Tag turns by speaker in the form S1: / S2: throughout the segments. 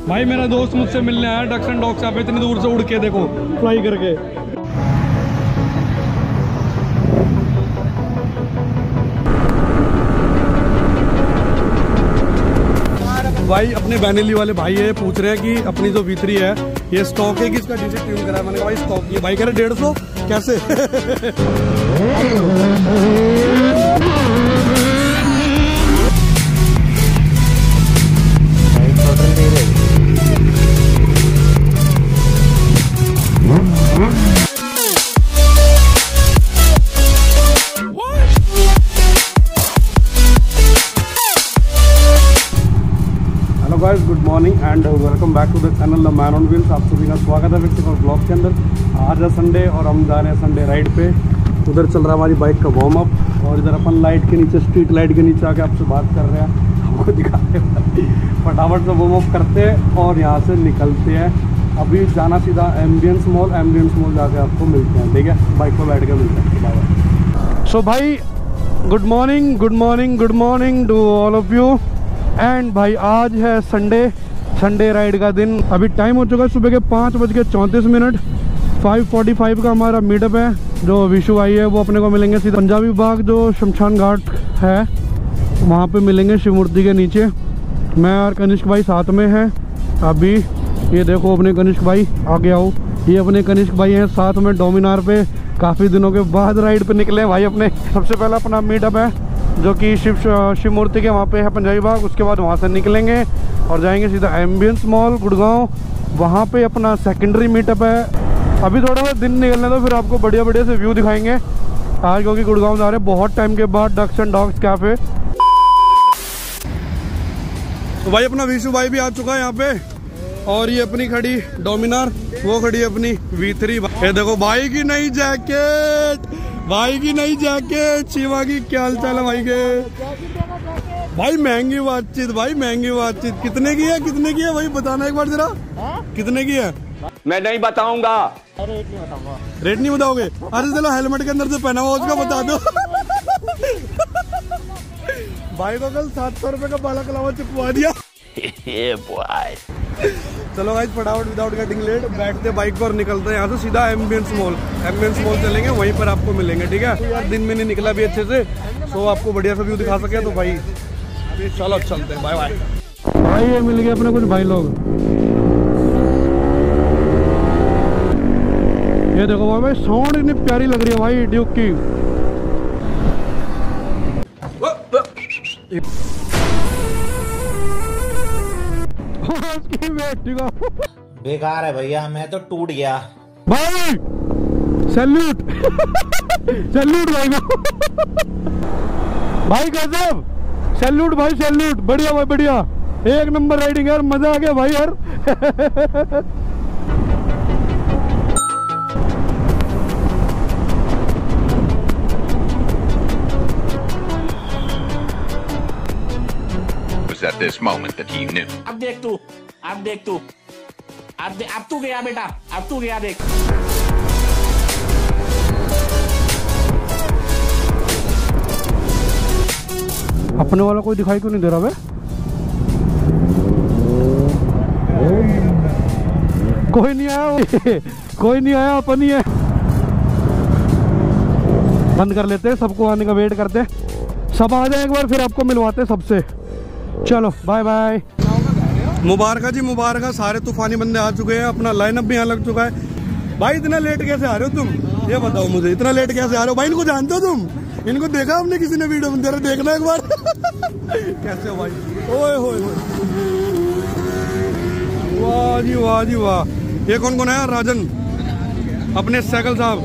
S1: भाई मेरा दोस्त मुझसे मिलने आया डक्स एंड डॉग्स, आप इतनी दूर से उड़ के देखो फ्लाई करके। भाई अपने बैनेली वाले भाई है, पूछ रहे हैं कि अपनी जो V3 है ये स्टॉक है कि इसका डीजल ट्यून करा है। मैंने कहा भाई स्टॉक ये भाई कह रहे 150 कैसे। Good morning and welcome back to the channel the man on wheels. आप सभी का स्वागत है फिर से और ब्लॉग के अंदर। आज है संडे और हम जा रहे हैं संडे राइड पे। उधर चल रहा है हमारी बाइक का वार्म अप और इधर अपन लाइट के नीचे, स्ट्रीट लाइट के नीचे आके आपसे बात कर रहे हैं, आपको दिखाते हैं। फटाफट से वार्म अप करते हैं और यहाँ से निकलते हैं। अभी जाना सीधा एम्बियंस मॉल जाके आपको मिलते हैं, ठीक है। बाइक पर बैठ के मिलते हैं, बाय बाय। सो भाई good morning to all of you. And भाई आज है संडे राइड का दिन। अभी टाइम हो चुका है सुबह के 5:34। 5:45 का हमारा मीटअप है। जो विशु भाई है वो अपने को मिलेंगे सीधा पंजाबी बाग जो शमशान घाट है वहाँ पे मिलेंगे, शिव मूर्ति के नीचे। मैं और कनिष्क भाई साथ में हैं। अभी ये देखो अपने कनिष्क भाई आगे आओ, ये अपने कनिष्क भाई हैं साथ में डोमिनार पे। काफ़ी दिनों के बाद राइड पे निकले हैं भाई अपने। सबसे पहला अपना मीटअप है जो कि शिव मूर्ति के वहाँ पे है पंजाबी बाग। उसके बाद वहाँ से निकलेंगे और जाएंगे सीधा एम्बियंस मॉल गुड़गांव, वहाँ पे अपना सेकेंडरी मीटअप है। अभी थोड़ा सा दिन निकलने तो फिर आपको बढ़िया से व्यू दिखाएंगे आज, क्योंकि गुड़गांव जा रहे हैं बहुत टाइम के बाद डक्स एंड डॉग्स कैफे। तो भाई अपना विशु भाई भी आ चुका है यहाँ पे और ये अपनी खड़ी डोमिनार, वो खड़ी अपनी V3। ये देखो भाई की नई जैकेट, शिवा की क्या हाल चाल है भाई के। भाई महंगी बातचीत कितने की है भाई बताना एक बार जरा। कितने की है?
S2: मैं नहीं बताऊंगा।
S1: रेट नहीं बताओगे? अरे चलो हेलमेट के अंदर से पहना हुआ उसका बता दो। भाई को कल 700 रुपए का बाला कलावा चिपवा दिया। चलो गाइस फटाफट विदाउट गेटिंग लेट बैठते बाइक पर, निकलते हैं यहाँ से सीधा एम्बियंस मॉल चलेंगे, वहीं पर आपको मिलेंगे, ठीक है। यार दिन में नहीं निकला भी अच्छे से, तो आपको बढ़िया सा व्यू दिखा सके तो भाई चलो चलते हैं। Bye bye. भाई ये मिल गए अपने कुछ भाई लोग। ये देखो भाई साउंड इतनी प्यारी लग रही है भाई ड्यूक की।
S3: बेकार है भैया, मैं तो टूट गया
S1: भाई। सैल्यूट भाई को। भाई गजब, सैल्यूट भाई सैल्यूट, बढ़िया भाई बढ़िया, एक नंबर राइडिंग यार, मजा आ गया भाई यार।
S4: At this moment that he knew.
S2: अब देख तू अब तू गया बेटा, अब तू गया देख।
S1: अपने वाला कोई दिखाई क्यों नहीं दे रहा बे? कोई नहीं आया, अपन ही है। बंद कर लेते हैं, सबको आने का वेट करते हैं। सब आ जाए एक बार फिर आपको मिलवाते हैं सबसे। चलो बाय बाय। मुबारक जी मुबारक, सारे तूफानी बंदे आ चुके हैं, अपना लाइनअप भी यहाँ लग चुका है। भाई इतना लेट कैसे आ रहे हो तुम, ये बताओ मुझे, इतना लेट कैसे आ रहे हो भाई? इनको जानते हो तुम? इनको देखा हमने किसी ने वीडियो में? जरा देखना एक बार। कैसे हो भाई? ओए होए वाह जी वाह। ये कौन है? राजन अपने साइकिल साहब।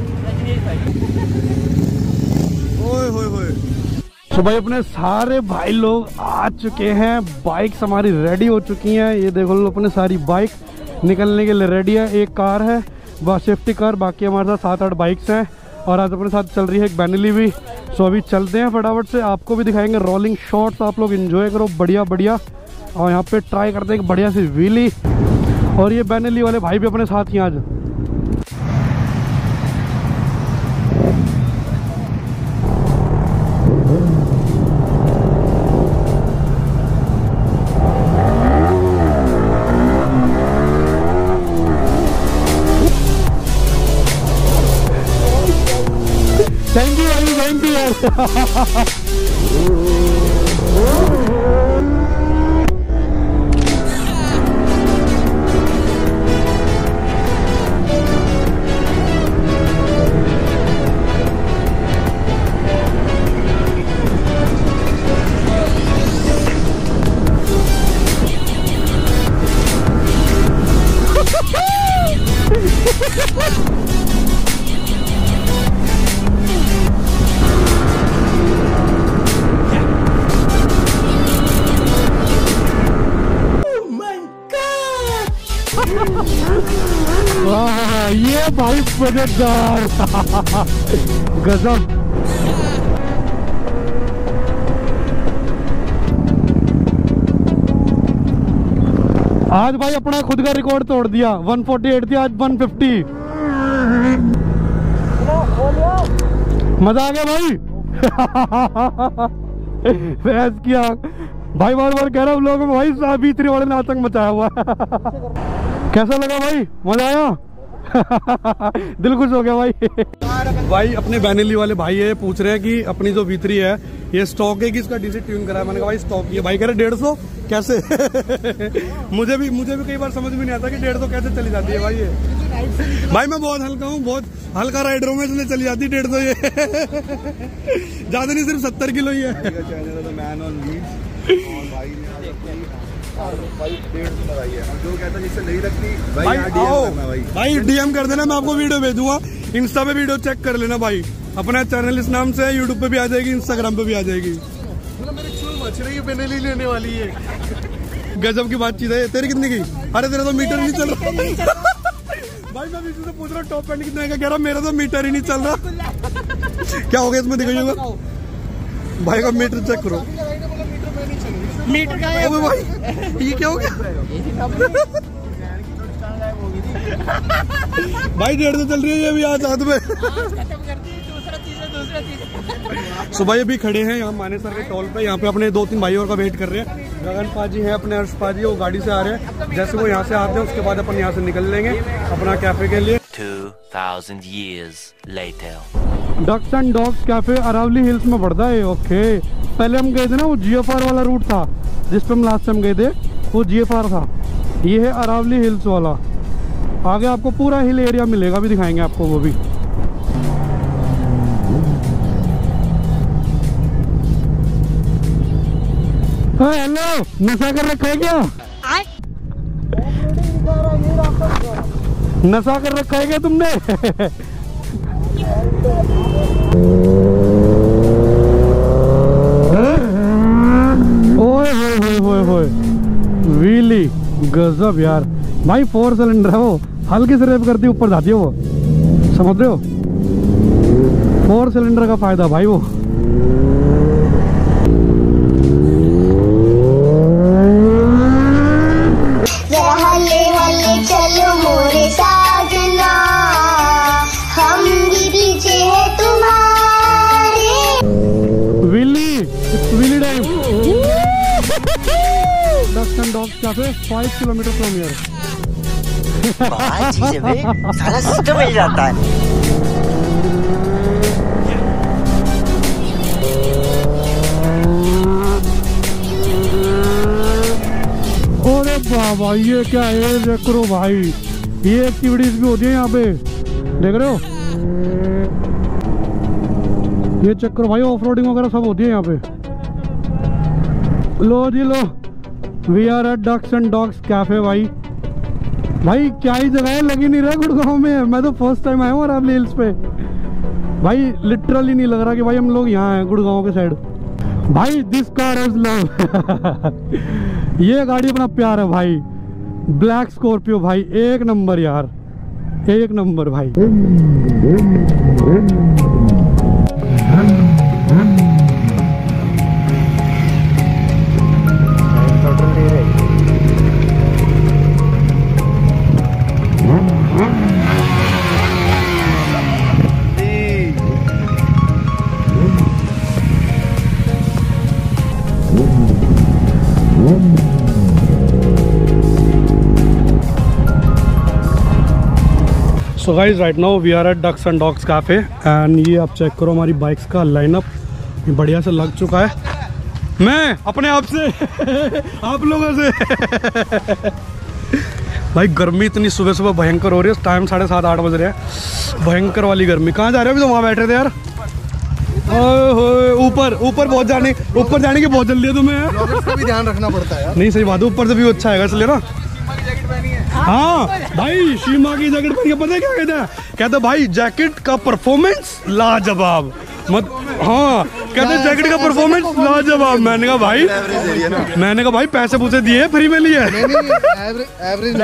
S1: ओए होए। तो भाई अपने सारे भाई लोग आ चुके हैं, बाइक्स हमारी रेडी हो चुकी हैं। ये देखो लो अपने सारी बाइक निकलने के लिए रेडी है। एक कार है वह सेफ्टी कार, बाकी हमारे साथ 7-8 बाइक्स हैं और आज अपने साथ चल रही है एक बैनली भी। सो अभी चलते हैं फटाफट से, आपको भी दिखाएंगे रोलिंग शॉट्स, आप लोग एंजॉय करो बढ़िया। और यहाँ पे ट्राई करते हैं एक बढ़िया सी व्हीली। और ये बैनली वाले भाई भी अपने साथ ही आज। ये भाई मजेदार गजब। आज भाई अपना खुद का रिकॉर्ड तोड़ दिया। 148 थी, आज 150। मजा आ गया भाई। बहस किया भाई, बार बार कह रहा हूँ लोगों में भाई साबित्री वाले ने आतंक मचाया हुआ है। कैसा लगा भाई, मजा आया? दिल खुश हो गया भाई। भाई अपने बैनेली वाले भाई है, पूछ रहे हैं कि अपनी जो V3 है ये स्टॉक है कि इसका डीसी ट्यून करा है। मैंने कहा भाई स्टॉक ही है। भाई कह रहे 150 कैसे? मुझे भी कई बार समझ में नहीं आता कि 150 कैसे चली जाती है भाई ये। भाई मैं बहुत हल्का हूँ, बहुत हल्का राइडर हूँ मैं, इसलिए चली जाती 150 ये। ज्यादा नहीं, सिर्फ 70 किलो ही है। भाई DM कर देना, मैं आपको वीडियो भेजूंगा। इंस्टा पे वीडियो चेक कर लेना भाई। अपना चैनल इस नाम से यूट्यूब पे भी आ जाएगी, इंस्टाग्राम पे भी आ जाएगी। लेने वाली है। गजब की बातचीत है। तेरी कितनी की? अरे तेरा तो मीटर नहीं चल रहा। भाई मैं बीच से पूछ रहा हूँ टॉप एंड कितने का, कह रहा मेरा तो मीटर ही नहीं चल रहा। क्या हो गया इसमें, दिखाइएगा भाई का मीटर चेक करो। मीटर का है भाई, ये क्या हो गया? भाई 150 चल रही है ये भी आज हाथ में। सो भाई अभी खड़े हैं यहाँ मानेसर के टोल पे। यहाँ पे अपने 2-3 भाइयों का वेट कर रहे हैं। गगन पाजी है, अपने हर्ष पाजी, वो गाड़ी से आ रहे हैं। जैसे वो यहाँ से आते हैं उसके बाद अपन यहाँ से निकल लेंगे अपना कैफे के लिए।
S4: 2000 years later.
S1: Ducks and dogs cafe Aravalli hills में पड़ता है। ओके, पहले हम गए थे ना, वो GFR वाला रूट था जिस पे हम लास्ट टाइम गए थे, वो GFR था। ये है अरावली हिल्स वाला। आगे आपको पूरा हिल एरिया मिलेगा, भी दिखाएंगे आपको वो भी। हेलो, नशा कर रखा है क्या? नशा कर रखा है क्या तुमने? ओए होए होए होए, व्हीली गजब यार। भाई 4 सिलेंडर है वो, हल्की से रेप करती ऊपर जाती है वो, समझ रहे हो? 4 सिलेंडर का फायदा भाई वो।
S5: चलो मोरे साजना, हम भी पीछे है तुम्हारे।
S1: Wheelie time. Ducks and dogs cafe 5 kilometre from here.
S6: सारा सिस्टम मिल जाता है।
S1: अरे बाबा ये क्या है, देख करो भाई, ये एक्टिविटीज भी होती है यहाँ पे, देख रहे हो? ये चेक करो भाई, ऑफ रोडिंग वगैरह सब होती है यहाँ पे। लो जी लो, we are at ducks and dogs cafe. भाई क्या ही जगह है, लग ही नहीं रहा गुड़गांव में। मैं तो फर्स्ट टाइम आया हूँ अरावली हिल्स पे। भाई लिटरली नहीं लग रहा कि भाई हम लोग यहाँ हैं गुड़गांव के साइड। भाई दिस कार इज लव। ये गाड़ी अपना प्यार है भाई, ब्लैक स्कॉर्पियो भाई, एक नंबर यार, एक नंबर भाई। So guys right now we are at ducks and dogs cafe and ये आप चेक करो हमारी बाइक्स का लाइनअप। ये बढ़िया से लग चुका है। मैं अपने आप से आप लोगों से भाई गर्मी इतनी सुबह सुबह भयंकर हो रही है। टाइम 7:30-8 बज रहे हैं। भयंकर वाली गर्मी। कहाँ जा रहे हो? अभी तो वहाँ बैठे थे यार। ऊपर ऊपर बहुत जाने की बहुत जल्दी है तुम्हें।
S7: इसका भी ध्यान रखना पड़ता है।
S1: नहीं सही बात है, ऊपर से भी अच्छा है इसलिए ना। हाँ भाई शीमा की जैकेट पहन के पता है क्या कहते हैं? कहते भाई जैकेट का परफॉर्मेंस लाजवाब। मत हाँ कहते जैकेट का परफॉर्मेंस लाजवाब। मैंने कहा भाई पैसे पूछे दिए फ्री में लिए।
S7: एवरेज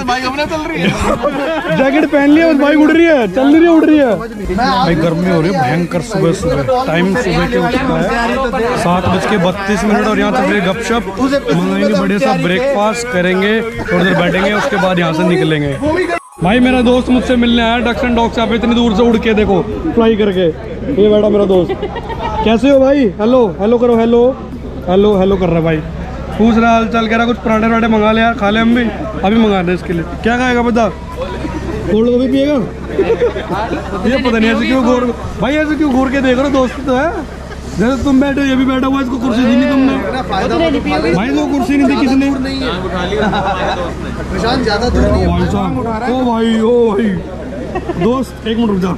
S1: जैकेट पहन लिया बस भाई उड़ रही है, चल नहीं रही उड़ रही है। भाई गर्मी हो रही है भयंकर। सुबह टाइम सुबह के उठा है 7:32 और यहाँ से फिर गपशप मंगाएंगे, बड़े सा ब्रेकफास्ट करेंगे, थोड़ी देर बैठेंगे, उसके बाद यहाँ से निकलेंगे। भाई मेरा दोस्त मुझसे मिलने आया डक्स एंड डॉग्स। आप इतनी दूर से उड़ के देखो फ्लाई करके। ये बैठा मेरा दोस्त। कैसे हो भाई? हेलो हेलो करो। हेलो हेलो हेलो कर रहा है भाई। पूछ रहा हाल चाल, कह रहा कुछ पराठे वराठे मंगा ले यार, खा ले हम भी। अभी मंगा दे इसके लिए। क्या खाएगा बता? कोल्ड कॉफी पिएगा? ये पता नहीं ऐसे क्यों घूर भाई, ऐसे क्यों घूर के देख रहे हो? दोस्त तो है जैसे तुम बैठे हो, ये भी बैठा हुआ। इसको कुर्सी दी नहीं तुमने भाई? तो कुर्सी नहीं दी किसने?
S7: प्रशांत ज्यादा दूर नहीं है।
S1: ओ भाई दोस्त 1 मिनट रुक जा।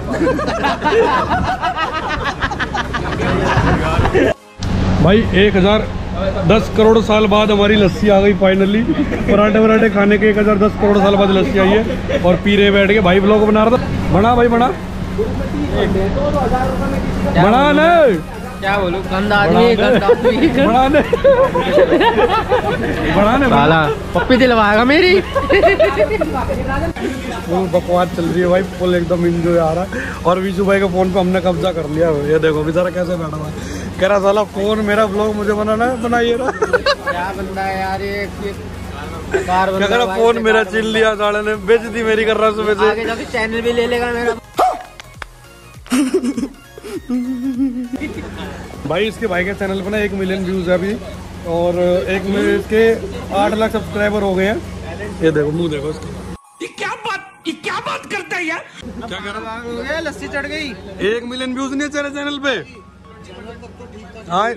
S1: भाई 1010 करोड़ साल बाद हमारी लस्सी आ गई फाइनली। पराठे वराठे खाने के 1010 करोड़ साल बाद लस्सी आई है और पी रहे बैठ के। भाई ब्लॉग बना रहा था। बना भाई बना नहीं
S8: क्या बोलूं? गंदा आदमी
S1: बढ़ाने
S8: पप्पी दिलवाएगा मेरी।
S1: फुल बकवास चल रही है भाई, फुल एकदम एंजॉय आ रहा है। और विशु भाई के फोन पे हमने कब्जा कर लिया। ये देखो बेचारा कैसे बैठा हुआ है। कह रहा साला फोन मेरा ब्लॉग मुझे बनाना है, बनाइए ना।
S8: क्या बंदा है यार ये?
S1: क्या कह रहा फोन मेरा छीन लिया साले ने, बेइज्जती मेरी कर रहा सुबह से।
S8: आगे जाके चैनल भी ले लेगा मेरा।
S1: भाई इसके भाई के चैनल पर ना 1 मिलियन व्यूज है अभी और इसके 8 लाख सब्सक्राइबर हो गए हैं। ये देखो मुंह देखो इसका।
S2: ये क्या बात करता है यार?
S1: क्या कर रहा है?
S8: लस्सी चढ़ गई।
S1: 1 मिलियन व्यूज नहीं है तेरे चैनल पे। हाँ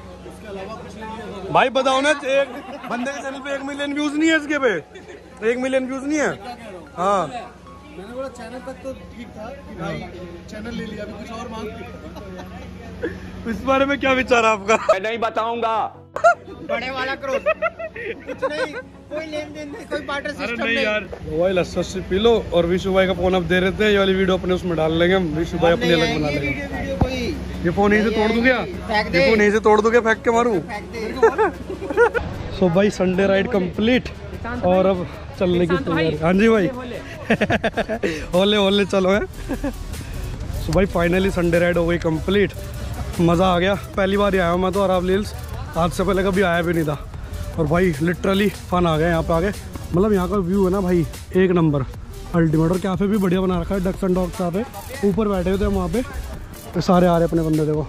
S1: भाई बताओ ना, एक बंदे के चैनल पे 1 मिलियन व्यूज नहीं है। इसके पे 1 मिलियन व्यूज नहीं है। हाँ
S7: मैंने बोला चैनल तक तो ठीक था कि भाई चैनल ले लिया, अभी कुछ और मांग।
S1: इस बारे में क्या विचार है आपका?
S2: मैं नहीं बताऊंगा।
S8: बड़े वाला करो। कुछ नहीं, कोई लेन देन नहीं, कोई बार्टर सिस्टम नहीं
S1: यार। मोबाइल लस्सी पी लो और विशु भाई का फोन अब दे रहे थे। ये वाली वीडियो अपने उसमें डाल लेंगे हम। विशु भाई अपने अलग बना लेंगे। ये फोन यहीं से तोड़ दूं क्या? ये फोन यहीं से तोड़ दूं क्या? फेंक के मारूं? सो भाई संडे राइड कंप्लीट और अब चलने की तैयारी। हाँ जी भाई होले चलो है। सो भाई फाइनली संडे राइड हो गई कंप्लीट। मज़ा आ गया। पहली बार ही आया हूँ मैं तो अरावली हिल्स। आज से पहले कभी आया भी नहीं था और भाई लिटरली फन आ गया यहाँ पे आगे। मतलब यहाँ का व्यू है ना भाई 1 नंबर अल्टीमेट। और कैफ़े भी बढ़िया बना रखा है। डक्स एंड डॉग्स यहाँ पे ऊपर बैठे हुए थे वहाँ पे सारे आ रहे अपने बंदे। देखो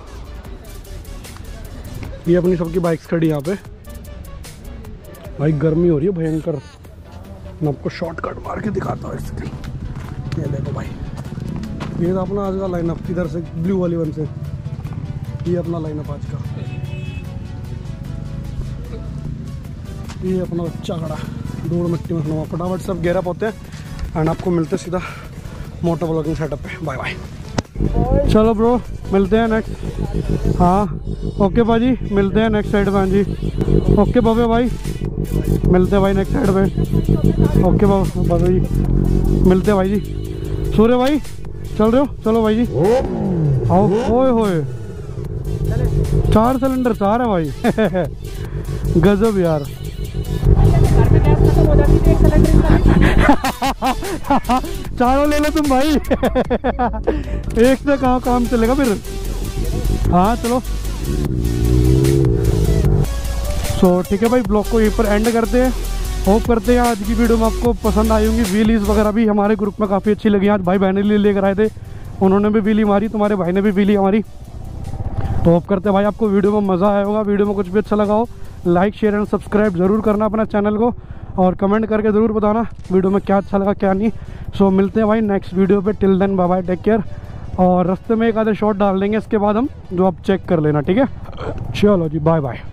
S1: ये अपनी सबकी बाइक्स खड़ी यहाँ पे। भाई गर्मी हो रही है भयंकर। मैं आपको शॉर्टकट मार के दिखाता हूँ इसके। ये देखो भाई, ये अपना आज का लाइनअप इधर से ब्लू वाली वन से। ये अपना लाइनअप आज का। ये अपना बच्चा खड़ा धूल मिट्टी में खड़ा। फटाफट सब गैरअप होते हैं एंड आपको मिलते सीधा मोटर ब्लॉगिंग सेटअप पे। Bye bye. चलो ब्रो मिलते हैं नेक्स्ट। हाँ ओके भाजी मिलते हैं नेक्स्ट साइड पे। हाँ जी ओके बाबे भाई मिलते हैं भाई नेक्स्ट साइड पे। ओके बाबा जी मिलते हैं भाई जी। सूर्य भाई चल रहे हो? चलो भाई जी आओ। ओए होए 4 सिलेंडर 4 है भाई गजब यार। चारों ले लो तुम भाई एक से कहाँ काम चलेगा फिर। हाँ चलो सो ठीक है भाई, ब्लॉग को यहीं पर एंड करते हैं। होप करते हैं आज की वीडियो में आपको पसंद आई होंगी। व्हीलीज वगैरह भी हमारे ग्रुप में काफ़ी अच्छी लगी। आज भाई बहने लिए लेकर आए थे, उन्होंने भी व्हीली मारी, तुम्हारे भाई ने भी व्हीली हमारी। तो होप करते हैं भाई आपको वीडियो में मज़ा आया होगा। वीडियो में कुछ भी अच्छा लगा हो लाइक शेयर एंड सब्सक्राइब ज़रूर करना अपना चैनल को और कमेंट करके ज़रूर बताना वीडियो में क्या अच्छा लगा क्या नहीं। सो मिलते हैं भाई नेक्स्ट वीडियो पे। Till then bye bye, take care, और रास्ते में एक आधे शॉट डाल देंगे, इसके बाद हम जो आप चेक कर लेना, ठीक है। चलो जी, बाय बाय।